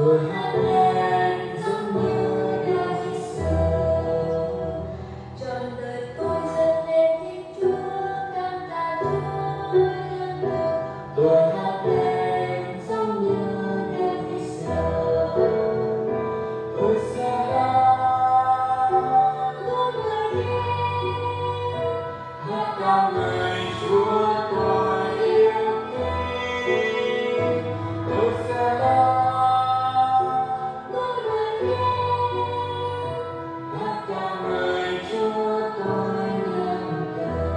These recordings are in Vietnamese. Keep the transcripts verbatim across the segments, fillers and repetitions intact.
tôi hát lên giống như đã khi xưa. Trọn đời tôi dâng lên Thiên Chúa, cảm tạ Chúa nhân từ. Tôi hát lên giống như đã khi xưa. Tôi sẽ hát tôi người yêu, hát ca ngợi Chúa tôi yêu kính. Tôi sẽ hát tôi người yêu, hát ca ngợi Chúa tôi nhân từ.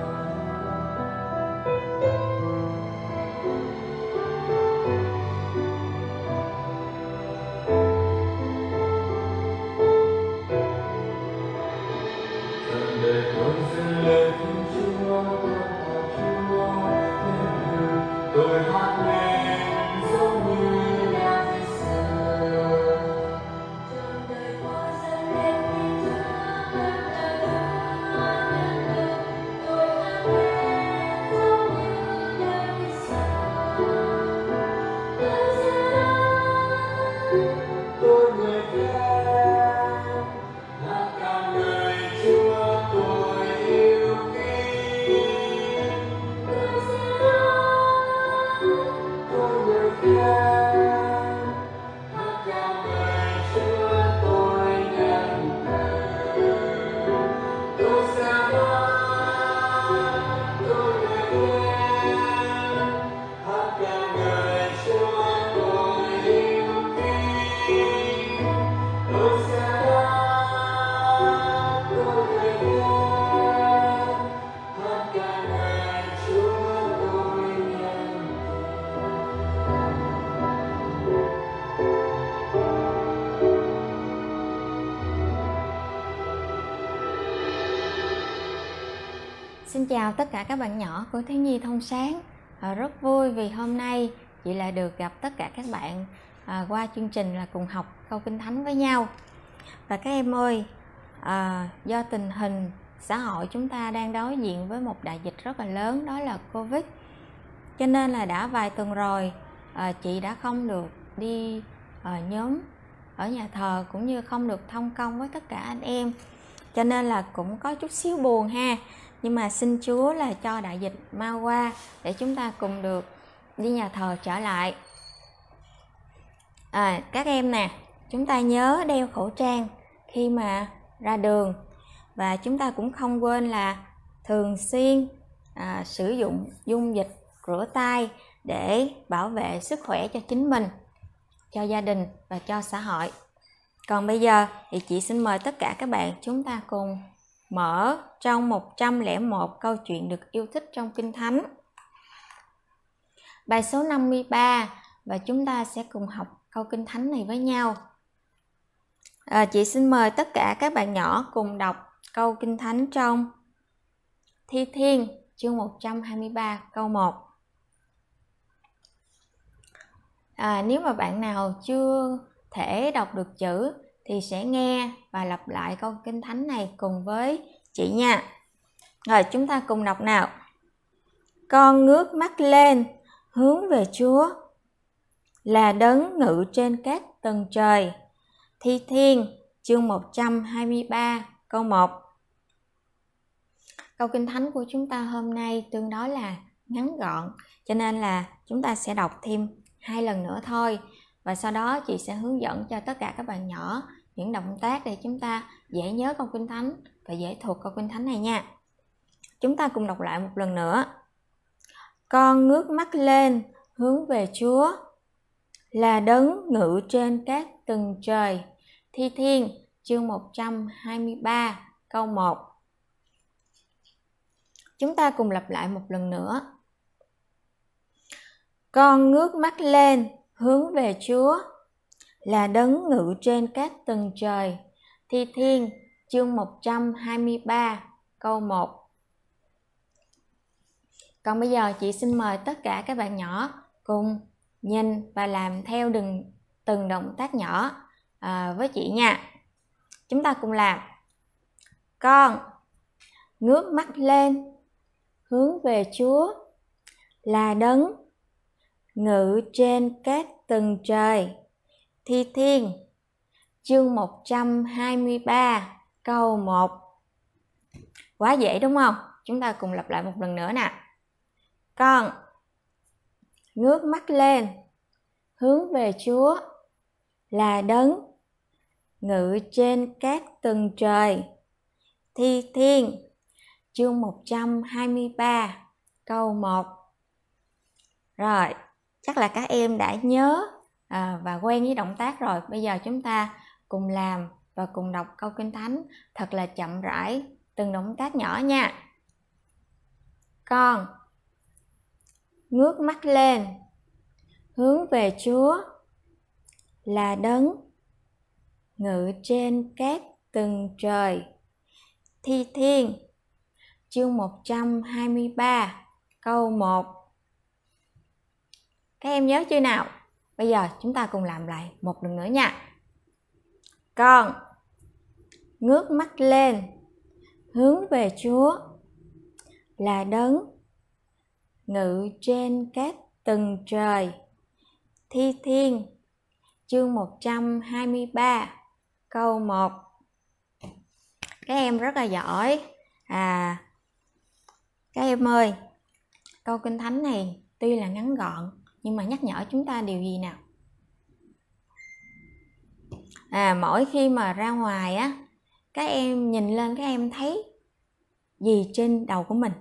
Trọn đời tôi dâng lên Thiên Chúa, cảm tạ Chúa nhân từ. Tôi hát lên giống như đã khi xưa. Trọn đời tôi dâng lên Thiên Chúa, cảm tạ Chúa nhân từ. Tôi hát lên giống như đã khi xưa. Tôi sẽ hát tôi người khen, hát ca ngợi Chúa tôi yêu kính. Tôi sẽ hát tôi người khen, hát ca ngợi Chúa tôi nhân từ. Tôi sẽ hát tôi người khen, hát ca ngợi Chúa tôi yêu kính. Tôi sẽ hát tôi người khen, hát ca ngợi Chúa tôi nhân Xin chào tất cả các bạn nhỏ của Thiếu Nhi Thông Sáng. À, rất vui vì hôm nay chị lại được gặp tất cả các bạn à, qua chương trình là cùng học câu Kinh Thánh với nhau. Và các em ơi, à, do tình hình xã hội chúng ta đang đối diện với một đại dịch rất là lớn, đó là Covid. Cho nên là đã vài tuần rồi à, chị đã không được đi à, nhóm ở nhà thờ, cũng như không được thông công với tất cả anh em. Cho nên là cũng có chút xíu buồn ha. Nhưng mà xin Chúa là cho đại dịch mau qua để chúng ta cùng được đi nhà thờ trở lại. À, các em nè, chúng ta nhớ đeo khẩu trang khi mà ra đường. Và chúng ta cũng không quên là thường xuyên à, sử dụng dung dịch rửa tay để bảo vệ sức khỏe cho chính mình, cho gia đình và cho xã hội. Còn bây giờ thì chị xin mời tất cả các bạn chúng ta cùng mở trong một trăm lẻ một câu chuyện được yêu thích trong Kinh Thánh, bài số năm mươi ba, và chúng ta sẽ cùng học câu Kinh Thánh này với nhau. À, chị xin mời tất cả các bạn nhỏ cùng đọc câu Kinh Thánh trong Thi Thiên chương một trăm hai mươi ba câu một. À, nếu mà bạn nào chưa thể đọc được chữ thì sẽ nghe và lặp lại câu Kinh Thánh này cùng với chị nha. Rồi chúng ta cùng đọc nào. Con ngước mắt lên hướng về Chúa, là đấng ngự trên các tầng trời. Thi Thiên chương một trăm hai mươi ba câu một. Câu Kinh Thánh của chúng ta hôm nay tương đối là ngắn gọn, cho nên là chúng ta sẽ đọc thêm hai lần nữa thôi. Và sau đó chị sẽ hướng dẫn cho tất cả các bạn nhỏ những động tác để chúng ta dễ nhớ câu Kinh Thánh và dễ thuộc câu Kinh Thánh này nha. Chúng ta cùng đọc lại một lần nữa. Con ngước mắt lên hướng về Chúa, là đấng ngự trên các tầng trời. Thi Thiên chương một trăm hai mươi ba câu một. Chúng ta cùng lặp lại một lần nữa. Con ngước mắt lên hướng về Chúa, là đấng ngự trên các tầng trời. Thi Thiên chương một trăm hai mươi ba câu một. Còn bây giờ chị xin mời tất cả các bạn nhỏ cùng nhìn và làm theo từng, từng động tác nhỏ à, với chị nha. Chúng ta cùng làm. Con ngước mắt lên hướng về Chúa, là đấng ngự trên các tầng trời. Thi Thiên, chương một trăm hai mươi ba, câu một. Quá dễ đúng không? Chúng ta cùng lặp lại một lần nữa nè. Con ngước mắt lên, hướng về Chúa là đấng ngự trên các tầng trời. Thi Thiên, chương một trăm hai mươi ba, câu một. Rồi, chắc là các em đã nhớ à, và quen với động tác rồi. Bây giờ chúng ta cùng làm và cùng đọc câu Kinh Thánh thật là chậm rãi, từng động tác nhỏ nha. Con ngước mắt lên, hướng về Chúa là đấng ngự trên các tầng trời. Thi Thiên, chương một trăm hai mươi ba, câu một. Các em nhớ chưa nào? Bây giờ chúng ta cùng làm lại một lần nữa nha. Con ngước mắt lên, hướng về Chúa là đấng ngự trên các tầng trời. Thi Thiên, chương một trăm hai mươi ba, câu một. Các em rất là giỏi. À, các em ơi, câu Kinh Thánh này tuy là ngắn gọn nhưng mà nhắc nhở chúng ta điều gì nào? À, mỗi khi mà ra ngoài á, các em nhìn lên các em thấy gì trên đầu của mình?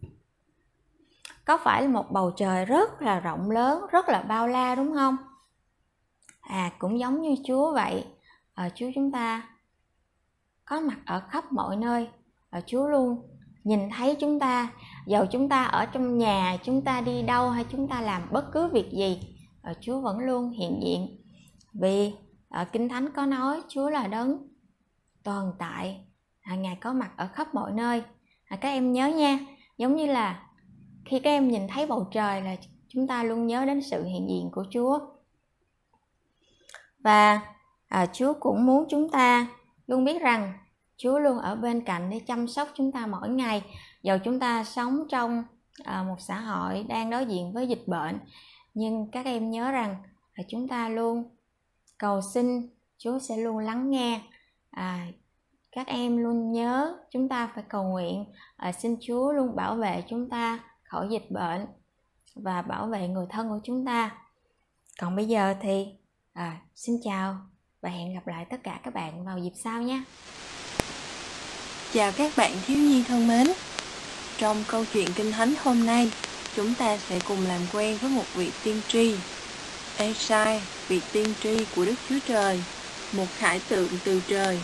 Có phải là một bầu trời rất là rộng lớn, rất là bao la đúng không? À, cũng giống như Chúa vậy. À, Chúa chúng ta có mặt ở khắp mọi nơi. À, Chúa luôn nhìn thấy chúng ta, dầu chúng ta ở trong nhà, chúng ta đi đâu hay chúng ta làm bất cứ việc gì, à, Chúa vẫn luôn hiện diện. Vì à, Kinh Thánh có nói Chúa là đấng tồn tại, à, Ngài có mặt ở khắp mọi nơi. À, các em nhớ nha, giống như là khi các em nhìn thấy bầu trời là chúng ta luôn nhớ đến sự hiện diện của Chúa. Và à, Chúa cũng muốn chúng ta luôn biết rằng Chúa luôn ở bên cạnh để chăm sóc chúng ta mỗi ngày. Dầu chúng ta sống trong à, một xã hội đang đối diện với dịch bệnh, nhưng các em nhớ rằng là chúng ta luôn cầu xin, Chúa sẽ luôn lắng nghe. À, các em luôn nhớ chúng ta phải cầu nguyện, à, xin Chúa luôn bảo vệ chúng ta khỏi dịch bệnh và bảo vệ người thân của chúng ta. Còn bây giờ thì à, xin chào và hẹn gặp lại tất cả các bạn vào dịp sau nhé. Chào các bạn thiếu nhi thân mến. Trong câu chuyện Kinh Thánh hôm nay, chúng ta sẽ cùng làm quen với một vị tiên tri. Ê-sai, vị tiên tri của Đức Chúa Trời, một khải tượng từ trời.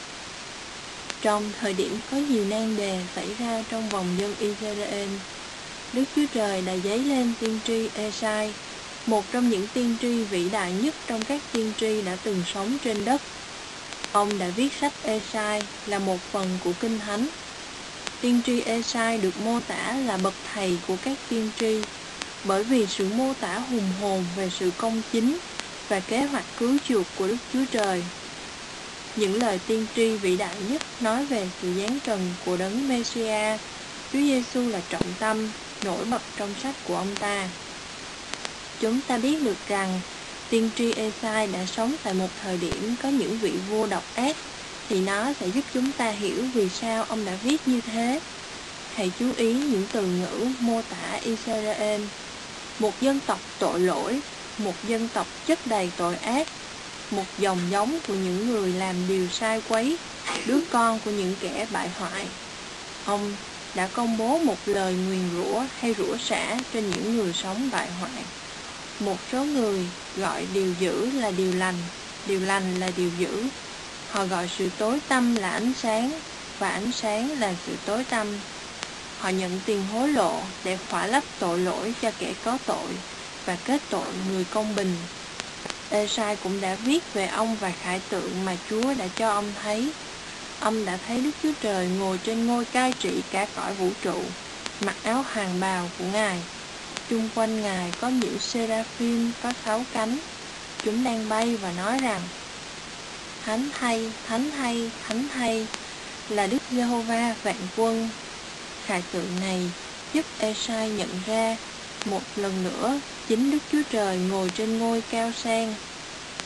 Trong thời điểm có nhiều nan đề xảy ra trong vòng dân Israel, Đức Chúa Trời đã dấy lên tiên tri Ê-sai, một trong những tiên tri vĩ đại nhất trong các tiên tri đã từng sống trên đất. Ông đã viết sách Ê-sai là một phần của Kinh Thánh. Tiên tri Ê-sai được mô tả là bậc thầy của các tiên tri, bởi vì sự mô tả hùng hồn về sự công chính và kế hoạch cứu chuộc của Đức Chúa Trời. Những lời tiên tri vĩ đại nhất nói về sự giáng trần của đấng Mê-si-a, Chúa Giê-xu là trọng tâm, nổi bật trong sách của ông ta. Chúng ta biết được rằng tiên tri Ê-sai đã sống tại một thời điểm có những vị vua độc ác, thì nó sẽ giúp chúng ta hiểu vì sao ông đã viết như thế. Hãy chú ý những từ ngữ mô tả Israel, một dân tộc tội lỗi, một dân tộc chất đầy tội ác, một dòng giống của những người làm điều sai quấy, đứa con của những kẻ bại hoại. Ông đã công bố một lời nguyền rủa hay rủa xả trên những người sống bại hoại. Một số người gọi điều dữ là điều lành, điều lành là điều dữ. Họ gọi sự tối tăm là ánh sáng, và ánh sáng là sự tối tăm. Họ nhận tiền hối lộ để khỏa lấp tội lỗi cho kẻ có tội và kết tội người công bình. Ê-sai cũng đã viết về ông và khải tượng mà Chúa đã cho ông thấy. Ông đã thấy Đức Chúa Trời ngồi trên ngôi cai trị cả cõi vũ trụ, mặc áo hoàng bào của Ngài. Chung quanh Ngài có những seraphim có sáu cánh. Chúng đang bay và nói rằng: Thánh thay, thánh thay, thánh thay là Đức Giê-hô-va vạn quân. Khải tượng này giúp Ê-sai nhận ra một lần nữa chính Đức Chúa Trời ngồi trên ngôi cao sang.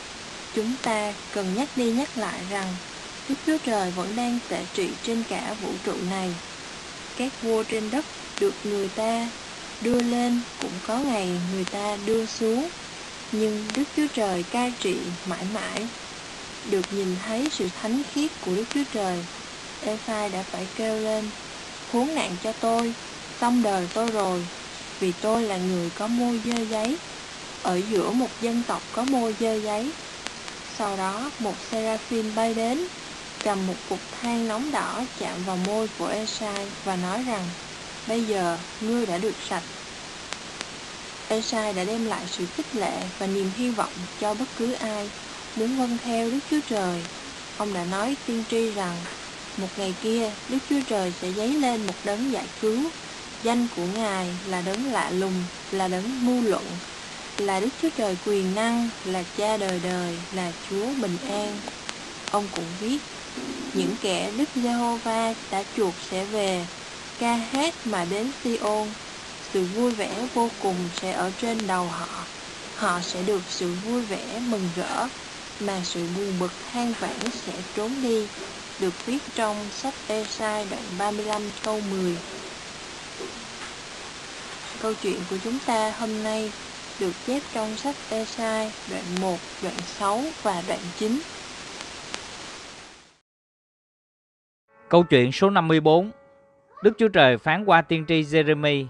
Chúng ta cần nhắc đi nhắc lại rằng Đức Chúa Trời vẫn đang tể trị trên cả vũ trụ này. Các vua trên đất được người ta đưa lên, cũng có ngày người ta đưa xuống, nhưng Đức Chúa Trời cai trị mãi mãi. Được nhìn thấy sự thánh khiết của Đức Chúa Trời, Ê-sai đã phải kêu lên: khốn nạn cho tôi, xong đời tôi rồi, vì tôi là người có môi dơ giấy, ở giữa một dân tộc có môi dơ giấy. Sau đó một seraphim bay đến, cầm một cục than nóng đỏ chạm vào môi của Ê-sai và nói rằng: bây giờ ngươi đã được sạch. Ê-sai đã đem lại sự khích lệ và niềm hy vọng cho bất cứ ai muốn vâng theo Đức Chúa Trời. Ông đã nói tiên tri rằng một ngày kia Đức Chúa Trời sẽ dấy lên một đấng giải cứu. Danh của Ngài là đấng lạ lùng, là đấng mưu luận, là Đức Chúa Trời quyền năng, là Cha đời đời, là Chúa bình an. Ông cũng viết: những kẻ Đức Giê-hô-va đã chuộc sẽ về, ca hát mà đến Si-ôn. Sự vui vẻ vô cùng sẽ ở trên đầu họ. Họ sẽ được sự vui vẻ mừng rỡ, mà sự buồn bực than vãn sẽ trốn đi. Được viết trong sách Ê-sai đoạn ba mươi lăm câu mười. Câu chuyện của chúng ta hôm nay được chép trong sách Ê-sai đoạn một, đoạn sáu và đoạn chín. Câu chuyện số năm mươi bốn. Đức Chúa Trời phán qua tiên tri Giê-rê-mi.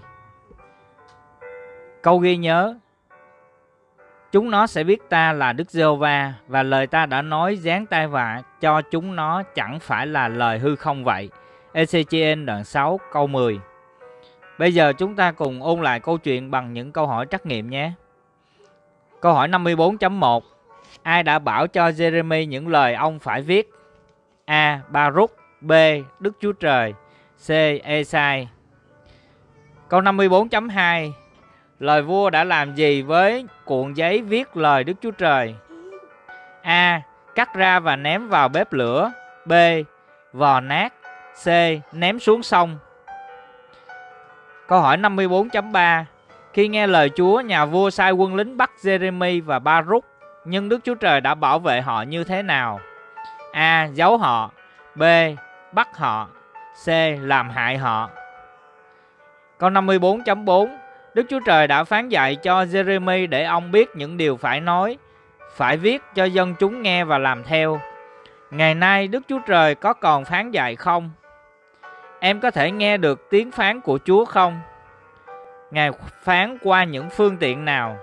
Câu ghi nhớ: chúng nó sẽ biết ta là Đức Giê-hô-va, và lời ta đã nói dán tai vạ cho chúng nó chẳng phải là lời hư không vậy. Ê-xê-chi-ên đoạn sáu câu mười. Bây giờ chúng ta cùng ôn lại câu chuyện bằng những câu hỏi trắc nghiệm nhé. Câu hỏi năm mươi bốn chấm một. Ai đã bảo cho Giê-rê-mi những lời ông phải viết? A. Ba-rúc. B. Đức Chúa Trời. C. Ê-sai. Câu năm mươi bốn chấm hai. Lời vua đã làm gì với cuộn giấy viết lời Đức Chúa Trời? A. Cắt ra và ném vào bếp lửa. B. Vò nát. C. Ném xuống sông. Câu hỏi năm mươi bốn chấm ba. Khi nghe lời Chúa, nhà vua sai quân lính bắt Giê-rê-mi và Ba-rúc, nhưng Đức Chúa Trời đã bảo vệ họ như thế nào? A. Giấu họ. B. Bắt họ. C. Làm hại họ. Câu năm mươi bốn chấm bốn. Đức Chúa Trời đã phán dạy cho Giê-rê-mi để ông biết những điều phải nói, phải viết cho dân chúng nghe và làm theo. Ngày nay Đức Chúa Trời có còn phán dạy không? Em có thể nghe được tiếng phán của Chúa không? Ngài phán qua những phương tiện nào?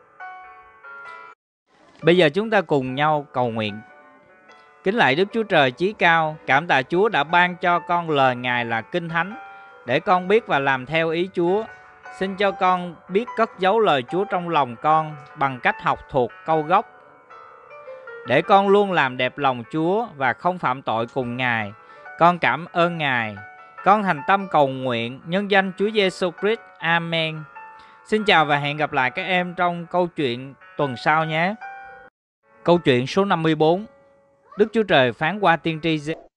Bây giờ chúng ta cùng nhau cầu nguyện. Kính lạy Đức Chúa Trời chí cao, cảm tạ Chúa đã ban cho con lời Ngài là Kinh Thánh, để con biết và làm theo ý Chúa. Xin cho con biết cất giấu lời Chúa trong lòng con bằng cách học thuộc câu gốc, để con luôn làm đẹp lòng Chúa và không phạm tội cùng Ngài. Con cảm ơn Ngài. Con thành tâm cầu nguyện nhân danh Chúa Giêsu Christ. Amen. Xin chào và hẹn gặp lại các em trong câu chuyện tuần sau nhé. Câu chuyện số năm mươi bốn. Đức Chúa Trời phán qua tiên tri